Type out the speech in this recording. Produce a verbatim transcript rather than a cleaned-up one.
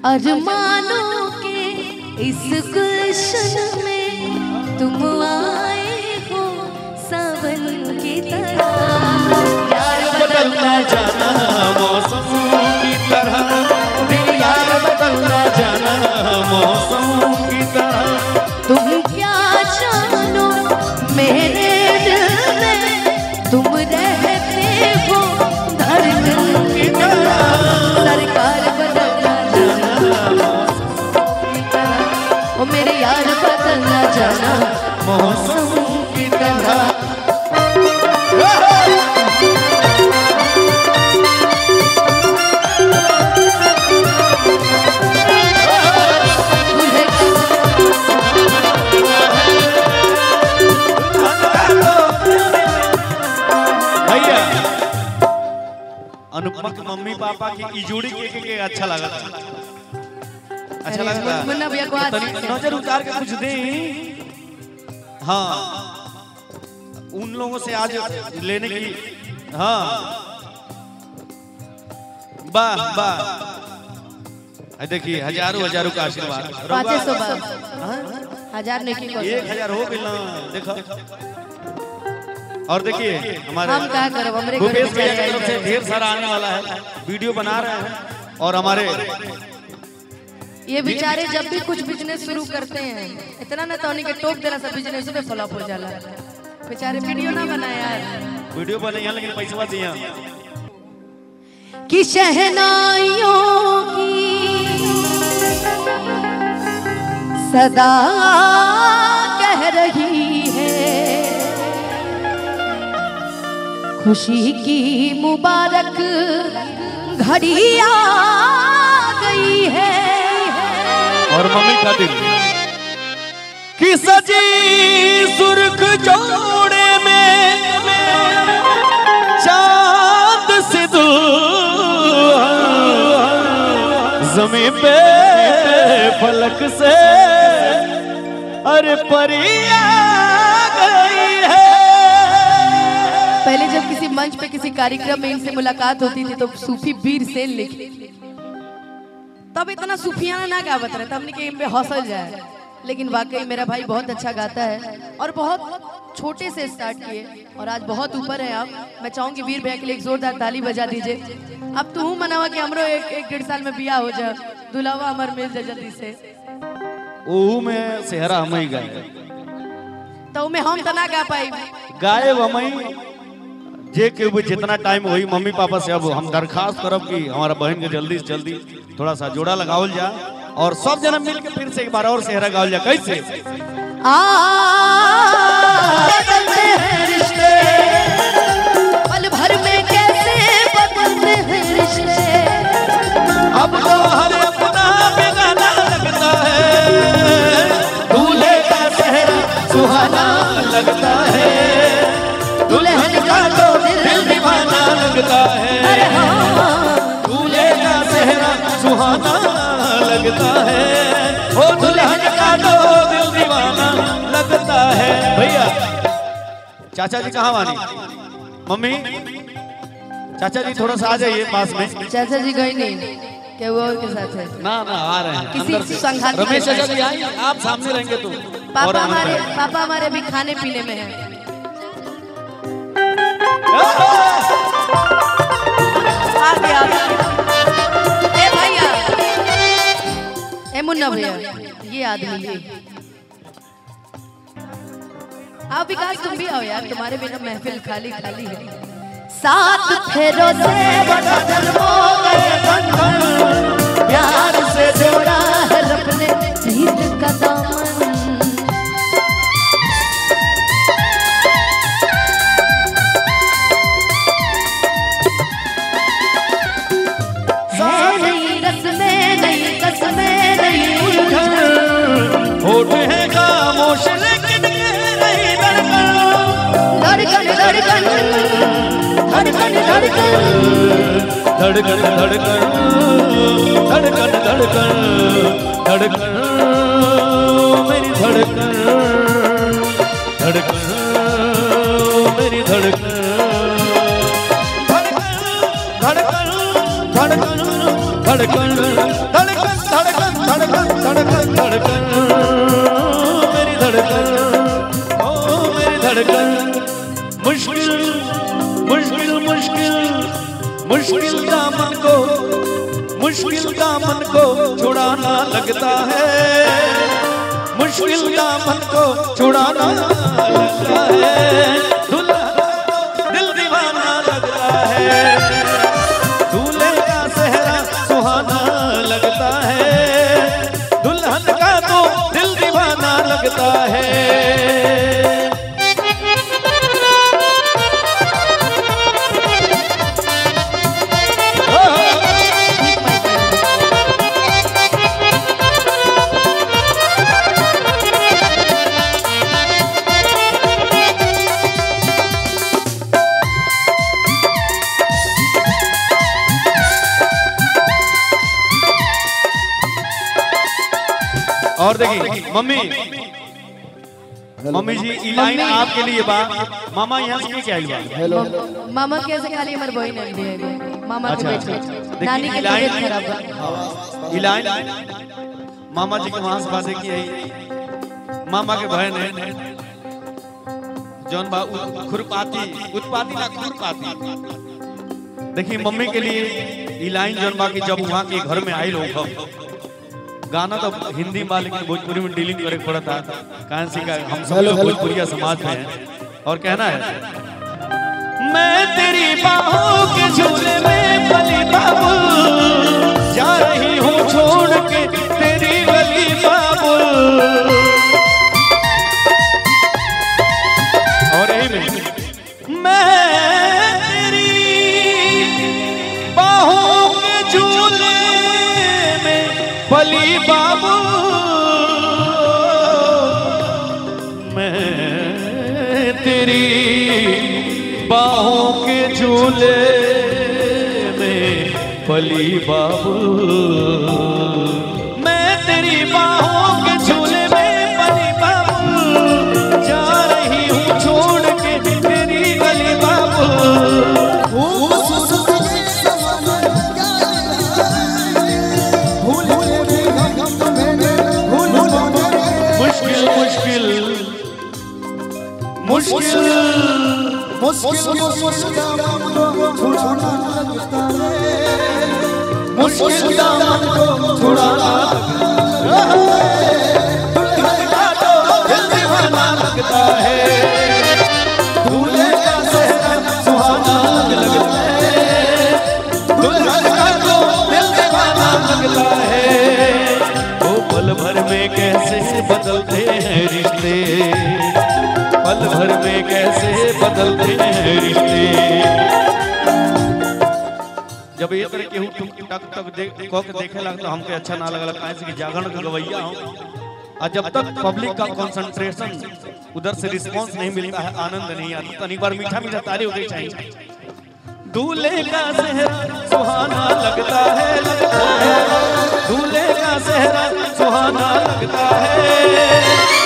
अरमानों के इस गुलशन में तुम आए हो सावन की तरह। यार बदलना जाना मौसम की तरह, मेरे यार बदलना जाना मौसम की तरह। तुम क्या जानो मेरे दिल में तुम रहते हो धड़कन की तरह। सरकार बदलना जाना की तरह, ओ मेरे यार बदलना जाना मौसम की तरह। अनुपमा की मम्मी पापा की इजोड़ी के, के, के अच्छा लगा था, अच्छा लगता मुन्ना भैया को आज नजर उतार के कुछ दे। हाँ उन लोगों से आज लेने की। हाँ वाह वाह, देखिए हजारों हजारों का आशीर्वाद। पाँच सौ बार हजार नेकी को एक हजार हो गई ना, देखो। और देखिए हमारे हम क्या करें, हमारे भूपेश भैया की तरफ से ढेर सारा आने वाला है, वीडियो बना रहे हैं। और हमारे ये बेचारे जब भी कुछ बिजनेस शुरू करते हैं इतना ना तो उनके टोक देना सब बिजनेस में फ्लॉप हो जाला। बेचारे वीडियो ना बनाए यार, वीडियो बने यहाँ लेकिन पैसा दिया कि शहनाइयों की सदा कह रही है खुशी की मुबारक घड़ी आ गई है। और मम्मी का दिल कि सजी सुर्ख जोड़े में चांद से दुल्हन ज़मीं पे फलक से अरे परी आ गई है। पहले जब किसी मंच पे किसी कार्यक्रम में इनसे मुलाकात होती थी तो सूफी वीर सेन लिखे, तब इतना सूफियाना ना गावत रहे, तब हमने कि इन पे हौसल जाए। लेकिन वाकई मेरा भाई बहुत अच्छा गाता है और बहुत छोटे से स्टार्ट किए और आज बहुत ऊपर है आप। मैं चाहूंगी वीर भैया के लिए एक जोरदार ताली बजा दीजिए। अब तू मनावा कि हमरो एक एक डेढ़ साल में बिया हो जाए, दुलावा हमार मिल जाए जल्दी से। ओहू में सेहरा हम ही गाए, तो में हम तो ना गा पाई, गाए हम जे के भी जितना टाइम हुई। मम्मी पापा से अब हम दरखास्त करब कि हमारा बहन के जल्दी से जल्दी थोड़ा सा जोड़ा लगावल जा और सब जना मिल के फिर से एक बार और सेहरा गावल जा। कैसे आ बदलते हैं रिश्ते, पल भर में कैसे बदलते हैं रिश्ते। अब तो हर अपना बेगाना लगता है, दूल्हे का सेहरा सुहाना लगता है, दुल्हन का तो दिल दीवाना लगता है, दूल्हे का सेहरा सुहाना लगता है, ओ दुल्हन का तो दिल दीवाना लगता है। भैया चाचा जी कहाँ वाली मम्मी, चाचा जी थोड़ा सा आ जाइए पास में। चाचा जी गए नहीं क्या हुआ के साथ है? ना ना आ रहे हैं किसी अंदर से। संघाती रमेश चाचा जी आइए, आप सामने रहेंगे तो। पापा हमारे पापा हमारे अभी खाने पीने में हैं। आ गया ए भैया, ए मुन्ना भैया, ये आदमी ये आप विकास तुम भी आओ यार, तुम्हारे बिना महफिल खाली खाली है। सात फेरों से जन्मों गए बंधन, प्यार से जोड़ा है अपने प्रीत का दामन। नई रस्में नई कसमें नई उलझन, होते हैं खामोश लेकिन नहीं धड़कन, धड़कन धड़कन धड़कन धड़कन धड़कन धड़कन धड़कन धड़कन धड़कन मेरी धड़कन धड़कन मेरी धड़कन धड़कन धड़कन धड़कन धड़कन धड़कन धड़कन धड़कन धड़कन मेरी धड़कन ओ मेरी धड़कन मुश्किल मुश्किल मुश्किल मुश्किल दामन को मुश्किल दामन को छुड़ाना लगता है मुश्किल दामन को छुड़ाना लगता है दुल्हा दिल दीवाना लगता है दूल्हे का सेहरा सुहाना लगता है दुल्हन का तो दिल दीवाना लगता है और देखिए मम्मी मम्मी जी ई लाइन आपके लिए बा मामा यहाँ से क्या आई बा हेलो मामा कैसे खाली हमारे बहन है दिए मामा के बेटे नानी के तबीयत खराब बा ई लाइन मामा जी के वहां से बातें की है मामा के बहन है जौन बा खुरपाती उत्पाती ना खुरपाती देखिए मम्मी के लिए ई लाइन जौन बा की जब वहां के घर में आई लोग गाना तो हिंदी में लेकिन भोजपुरी में डीलिंग करे पड़ा था कहां से का हम सब लोग भोजपुरिया समाज में हैं और कहना है मैं तेरी बाहों के झूले में पली बाबू जा रही हूँ छोड़ के तेरी गली बाबू और यही में मैं तेरी बाहों के झूले पली बाबू मैं तेरी बाहों के झूले में पली बाबू मैं तेरी बाहों के झूले में पली बाबू जा रही हूँ छोड़ के तेरी गली बाबू मुश्किल मुश्किल मुश्किल मुश्किल मुश्किल दामन को छुड़ाना दिल दीवाना लगता है दूल्हे का सेहरा सुहाना लगता है दुल्हन का तो दिल दीवाना लगता है वो पल भर में कैसे बदलते हैं रिश्ते पल भर में कैसे बदलते हैं रिश्ते जब ये तरह केहू टक टक टक देख को के देखे लगा तो हमके अच्छा ना लगला काहे से कि जागरण का गवैया हूं और जब तक पब्लिक का कंसंट्रेशन उधर से रिस्पांस नहीं मिलता है आनंद नहीं आता तो एक बार मीठा मीठा ताली होनी चाहिए दूल्हे का सेहरा सुहाना लगता है लगता है दूल्हे का सेहरा सुहाना लगता है